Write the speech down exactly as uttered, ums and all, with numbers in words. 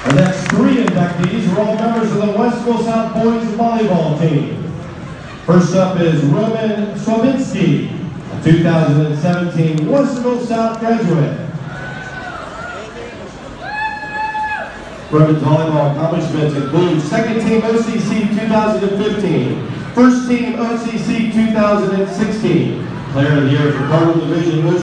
The next three inductees are all members of the Westerville South boys volleyball team. First up is Roman Swaminski, a two thousand seventeen Westerville South graduate. Roman's volleyball accomplishments include second team O C C two thousand fifteen, first team O C C two thousand sixteen, player of the year for Cardinal Division